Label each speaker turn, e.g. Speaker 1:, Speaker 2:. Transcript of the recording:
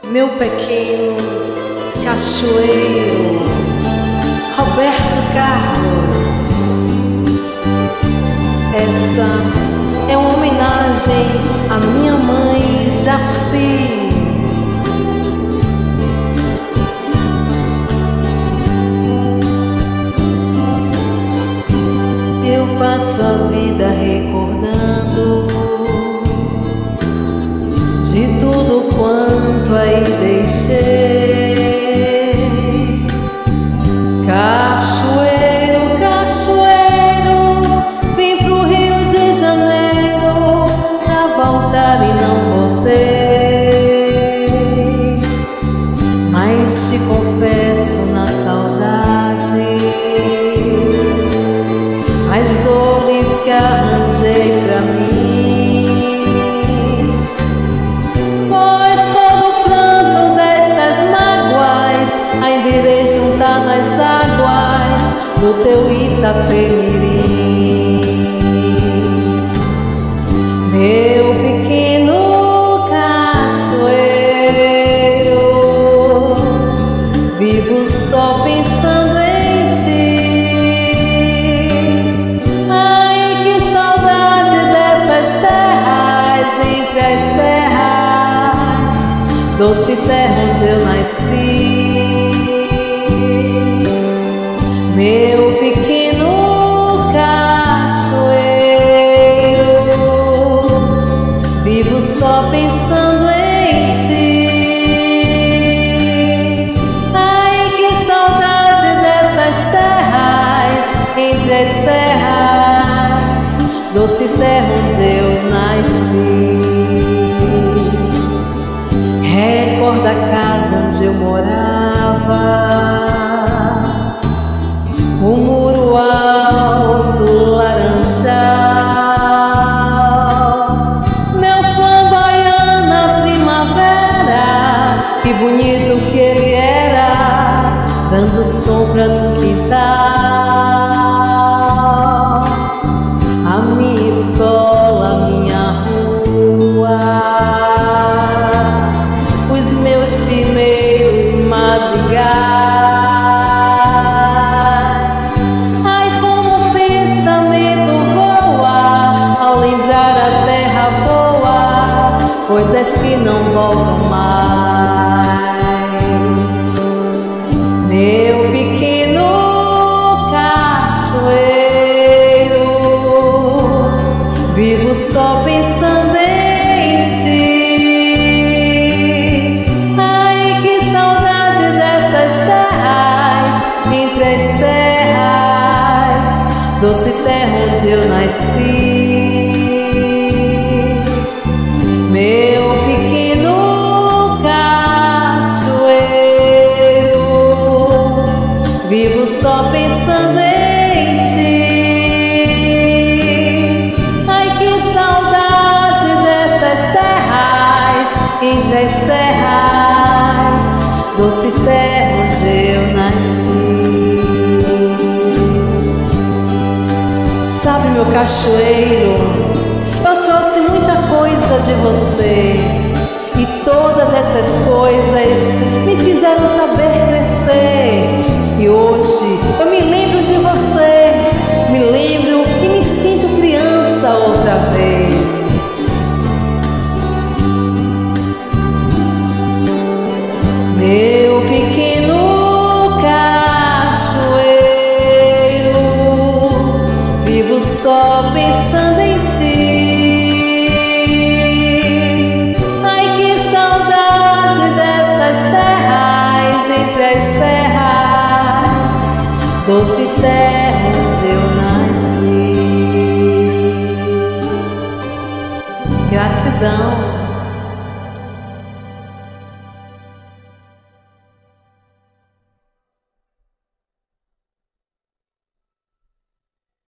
Speaker 1: meu pequeno cachoeiro Roberto Carlos. Essa é uma homenagem à minha mãe Jaci. Eu passo a vida recordando de tudo quanto aí deixei. Cachoeiro, cachoeiro, vim pro Rio de Janeiro pra voltar e não voltei. Mas te confesso na saudade as dores que arranjei pra mim, pois todo o pranto destas mágoas ainda irei juntar nas águas do teu Itapemirim. Meu pequeno cachoeiro, vivo só pensando em ti. Entre as serras, doce terra onde eu nasci. Meu pequeno cachoeiro, vivo só pensando em ti. Ai, que saudade dessas terras, entre as serras, doce terra onde eu nasci. Recorda a casa onde eu morava, o muro alto laranjal, meu flamboyant primavera, que bonito que ele era, dando sombra no quintal. A minha escola, a minha rua, os meus primeiros madrigais. Ai, como o pensamento voa ao lembrar a terra boa, coisas que não voltam mais. Meu pequeno cachoeiro, vivo só pensando em ti. Ai, que saudade dessas terras, entre as serras, doce terra onde eu nasci. Meu pequeno cachoeiro, vivo só pensando em ti. Entre as serras, doce terra onde eu nasci. Sabe, meu cachoeiro, eu trouxe muita coisa de você, e todas essas coisas me fizeram saber crescer. E hoje eu me lembro de você, me lembro e me sinto criança outra vez. Meu pequeno cachoeiro, vivo só pensando em ti. Ai, que saudade dessas terras, entre as serras, doce terra onde eu nasci. Gratidão.